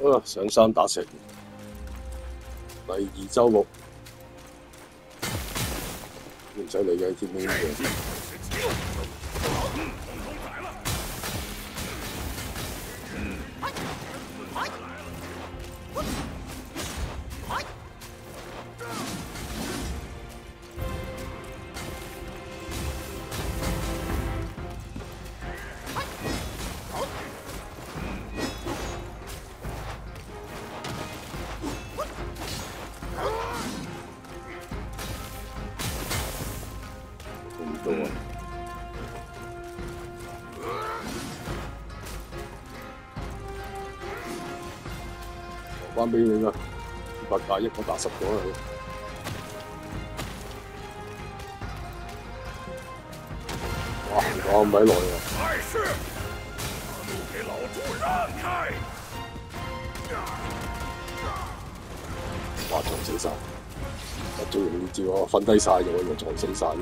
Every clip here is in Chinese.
啊！上山打城，第2週目，唔使理嘅，天邊嘅。還俾你啦，200打1，我打10個啦。哇，咁鬼耐啊！哇，撞死晒！我最容易照我瞓低晒咗，又撞死晒。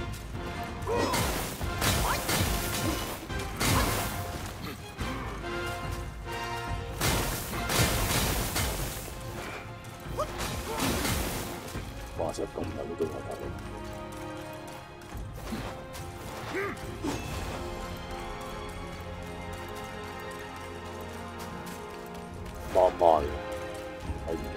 哇！成咁大都係大佬。媽媽嘅，係唔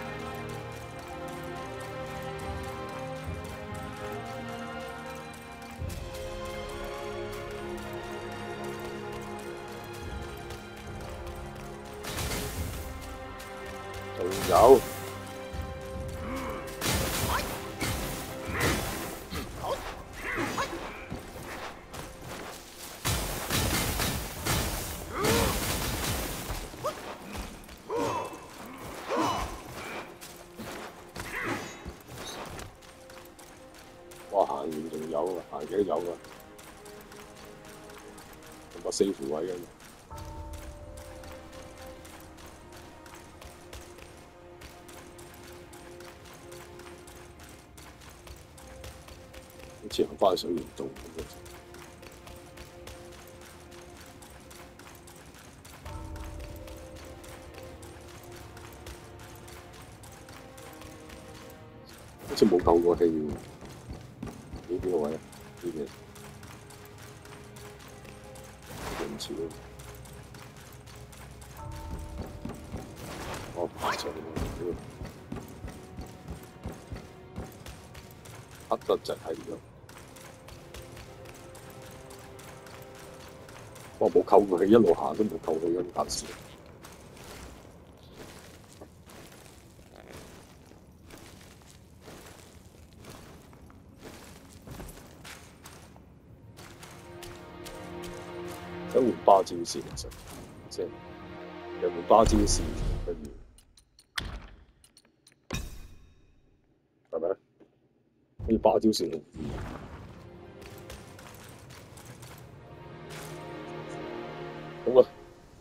仲有。哇！行完仲有啊，行幾都有啊，同個4符位嘅。好似行翻水簾洞咁樣。好似冇夠過氣喎。呢邊個位啊？呢邊唔似咯。哦，爬上嚟黑得滯係咗。我冇扣過氣，一路行都冇扣氣咁搞事。想換巴招式，其實即係有換巴招式，跟住係咪？可以巴招式好啲。好啊！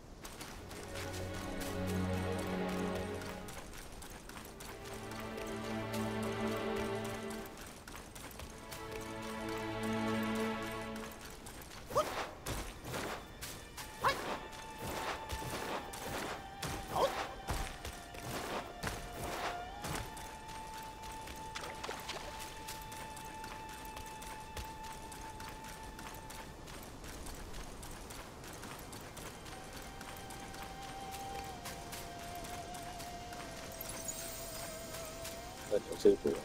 有4符。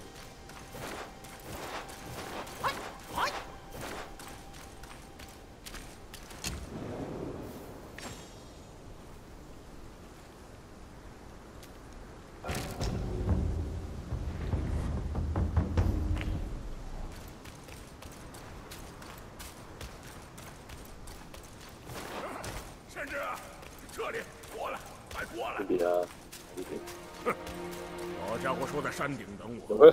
先知，这里过来，快过来！ 呢邊啊，呢邊。 老家伙说在山顶等我。 入去。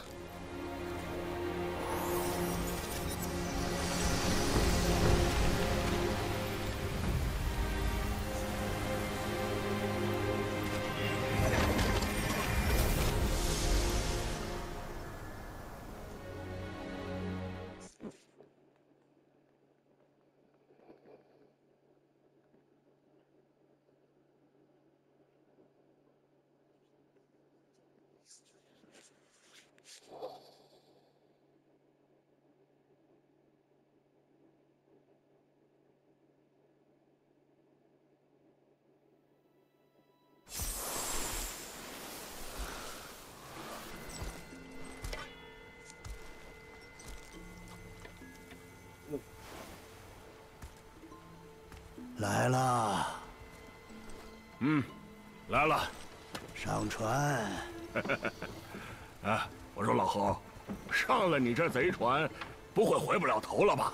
来了。 上船。 啊，我说老侯，上了你这贼船，不会回不了头了吧？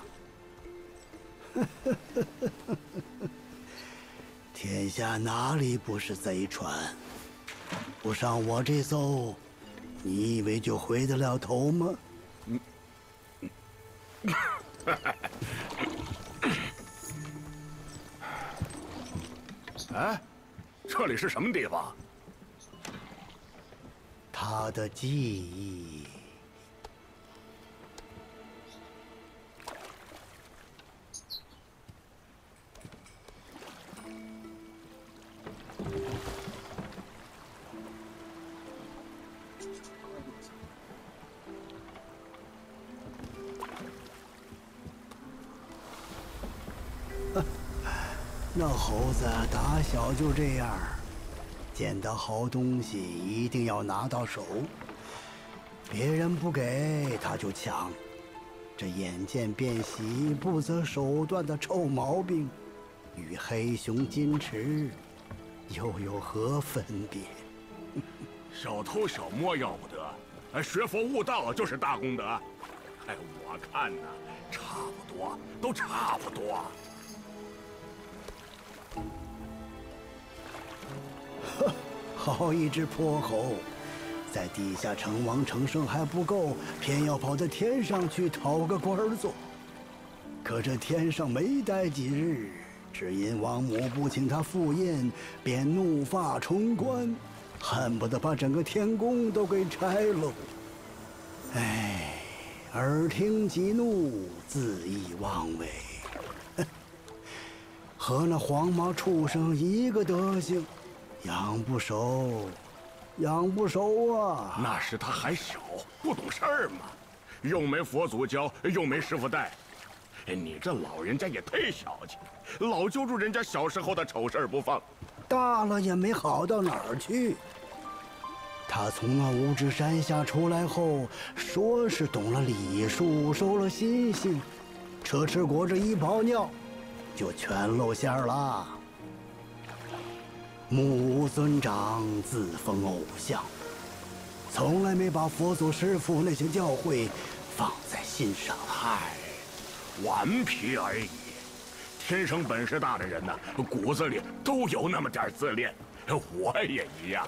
天下哪里不是贼船？不上我这艘，你以为就回得了头吗？ 哎，这里是什么地方？ 他的记忆。那猴子打小就这样，见到好东西一定要拿到手，别人不给他就抢，这眼见便喜不择手段的臭毛病，与黑熊金池又有何分别？ 小偷小摸要不得，学佛悟道就是大功德。哎，我看呐，差不多，都差不多。 好一只泼猴，在地下称王称圣还不够，偏要跑到天上去讨个官做。可这天上没待几日，只因王母不请他赴宴，便怒发冲冠，恨不得把整个天宫都给拆喽。哎，耳听己怒，恣意妄为，和那黄毛畜生一个德行。养不熟，养不熟啊！ 那时他还小，不懂事儿嘛，又没佛祖教，又没师傅带。哎，你这老人家也忒小气，老揪住人家小时候的丑事儿不放。 大了也没好到哪儿去。他从那五指山下出来后，说是懂了礼数，收了心性，车迟国这一泡尿，就全露馅了。木尊长自封偶像，从来没把佛祖师父那些教诲放在心上。 嗨，顽皮而已。天生本事大的人呢，骨子里都有那么点自恋，我也一样。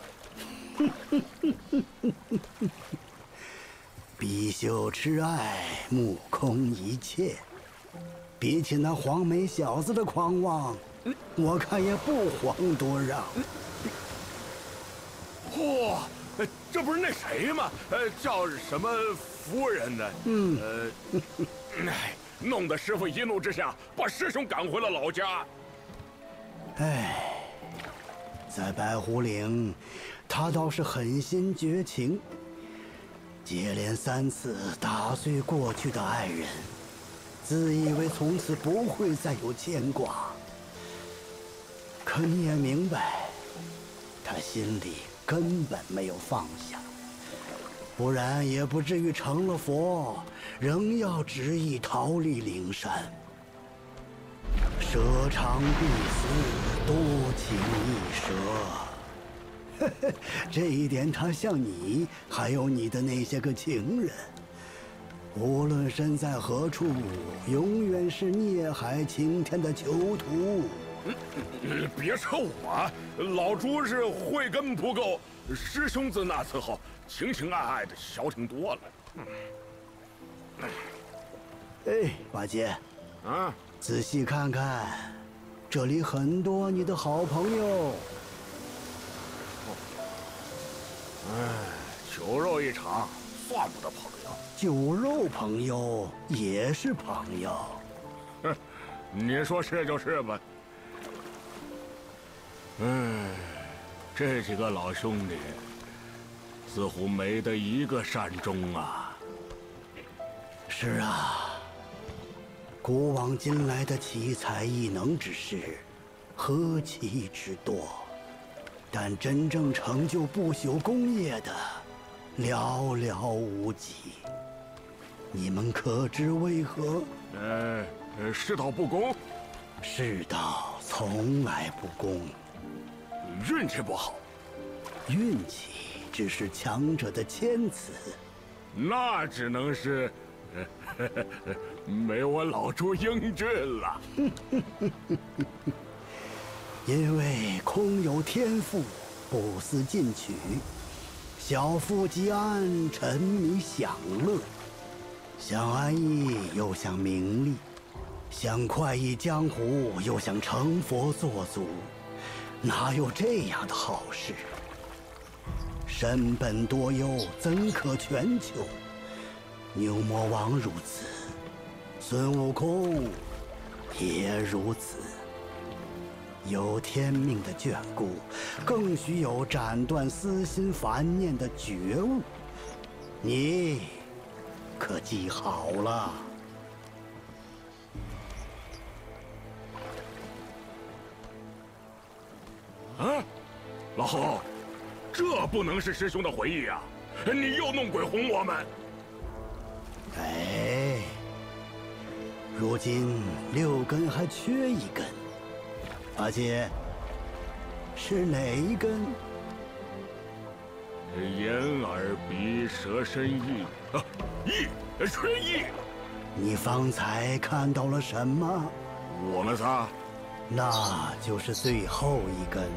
比秀痴爱，目空一切。比起那黄眉小子的狂妄，我看也不遑多让。 嚯，这不是那谁吗？叫什么夫人呢？弄得师傅一怒之下把师兄赶回了老家。 哎，在白虎岭，他倒是狠心绝情，接连3次打碎过去的爱人，自以为从此不会再有牵挂。可你也明白，他心里根本没有放下，不然也不至于成了佛，仍要执意逃离灵山。舍长必死，多情易舍。这一点他像你，还有你的那些个情人，无论身在何处，永远是孽海青天的囚徒。 别说我，老朱是慧根不够，师兄自那次后情情爱爱的消停多了。 哎，八戒， 啊， 仔细看看，这里很多你的好朋友。 酒肉一场，算不得朋友。 酒肉朋友也是朋友。 哼，你说是就是吧。这几个老兄弟似乎没得一个善终啊。 是啊，古往今来的奇才异能之士，何其之多，但真正成就不朽功业的，寥寥无几。你们可知为何？ 世道不公。 世道从来不公。 运气不好。 运气只是强者的谦词。 那只能是，没我老朱英俊了。 因为空有天赋，不思进取，小富即安，沉迷享乐，想安逸又想名利，想快意江湖又想成佛做祖，哪有这样的好事？身本多忧，怎可全求？牛魔王如此，孙悟空也如此。有天命的眷顾，更需有斩断私心烦念的觉悟。你可记好了。 啊，老侯，这不能是师兄的回忆啊！你又弄鬼哄我们。 哎，如今6根还缺1根，八戒，是哪一根？ 眼耳鼻舌身意啊，意是意。 你方才看到了什么？ 我们仨。 那就是最后1根。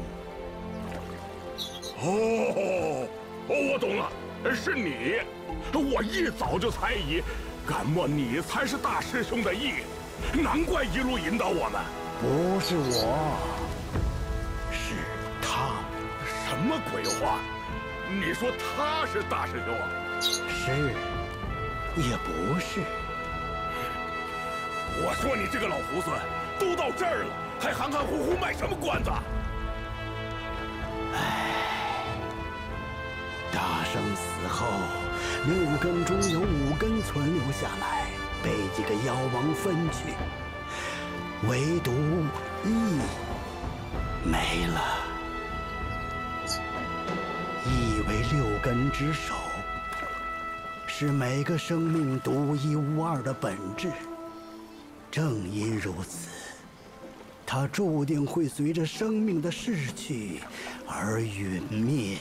哦，我懂了，是你。我一早就猜疑，敢莫你才是大师兄的意，难怪一路引导我们。 不是我，是他。 什么鬼话？你说他是大师兄啊？ 是，也不是。 我说你这个老猢狲，都到这儿了，还含含糊糊卖什么关子？ 大圣死后，6根中有5根存留下来，被几个妖王分去，唯独意没了。意为6根之首，是每个生命独一无二的本质。正因如此，它注定会随着生命的逝去而陨灭。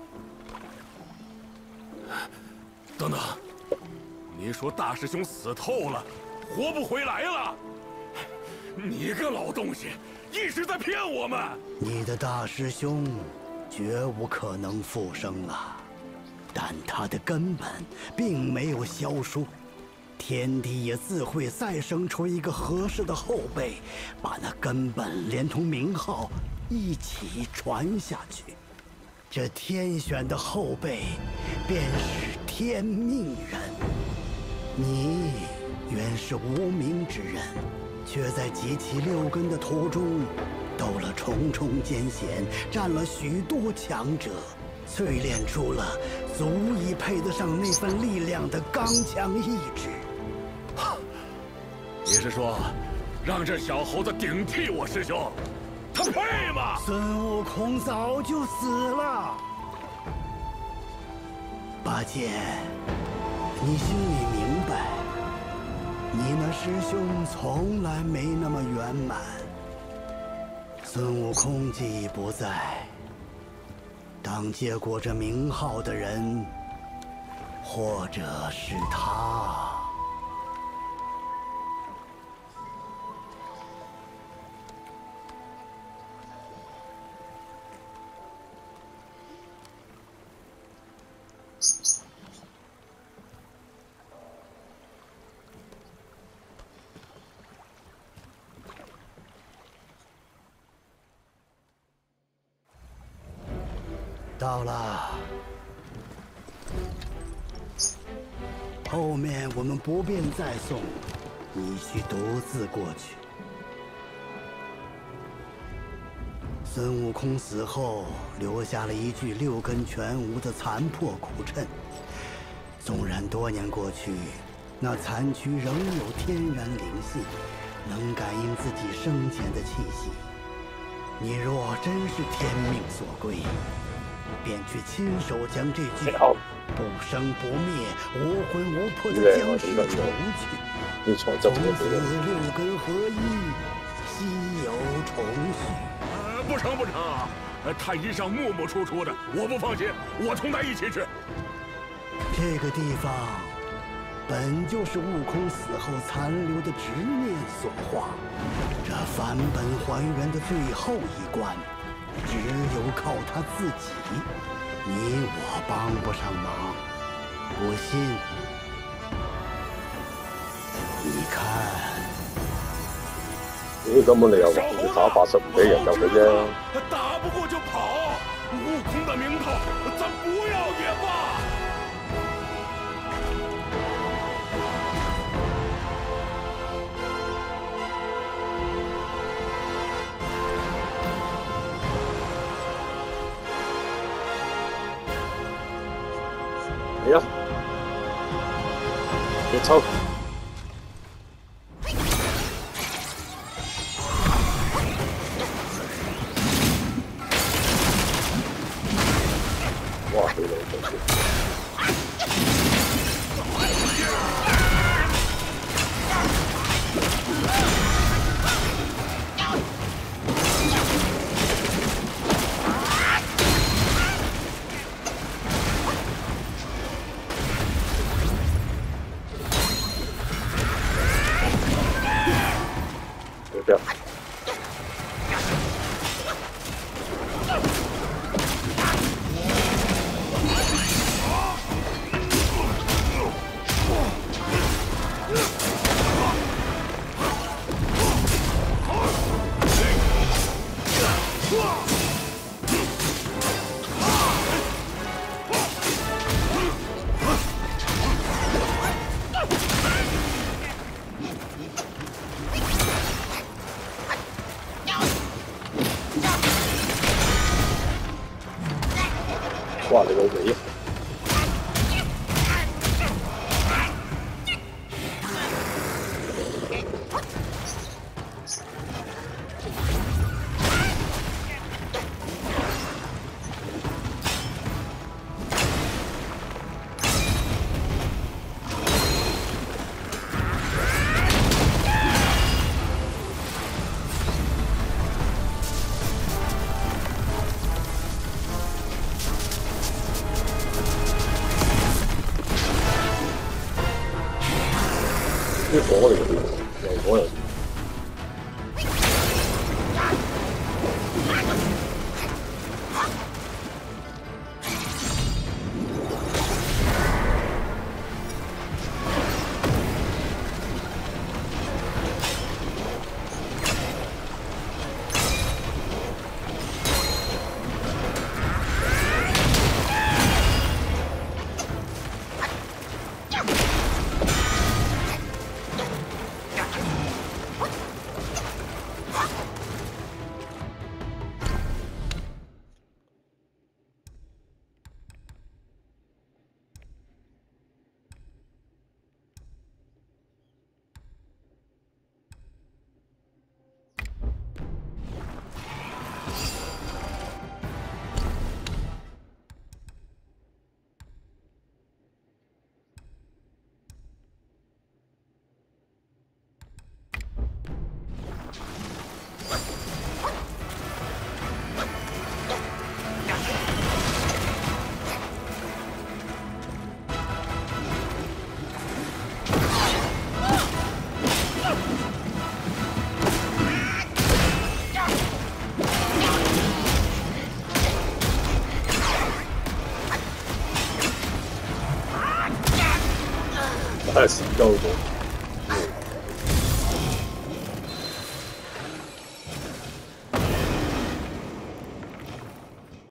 等等，你说大师兄死透了，活不回来了？你个老东西，一直在骗我们！ 你的大师兄绝无可能复生了，但他的根本并没有消疏，天帝也自会再生出一个合适的后辈，把那根本连同名号一起传下去。这天选的后辈，便是天命人。你原是无名之人，却在集齐6根的途中，斗了重重艰险，战了许多强者，淬炼出了足以配得上那份力量的刚强意志。 你是说，让这小猴子顶替我师兄？他配吗？ 孙悟空早就死了。八戒，你心里明白，你那师兄从来没那么圆满。孙悟空既已不在，当接过这名号的人，或者是他。到了，后面我们不便再送，你需独自过去。孙悟空死后，留下了一具6根全无的残破骨谶。纵然多年过去，那残躯仍有天然灵性，能感应自己生前的气息。你若真是天命所归，便去亲手将这具不生不灭、无魂无魄的僵尸除去，从此6根合一，稀有重续。 不成不成， 他一向木木楚楚的，我不放心，我同他一起去。 这个地方本就是悟空死后残留的执念所化，这返本还原的最后一关，只有靠他自己，你我帮不上忙。不信，你看。 咦，根本你又話要打80唔俾人救佢啫。 打不過就跑，悟空的名頭，咱不要也罷。 嚟啊！要抽！ 哇！佢老母就這樣。 哇！你老味啊！啲火嚟嘅，又火又。 太死够多。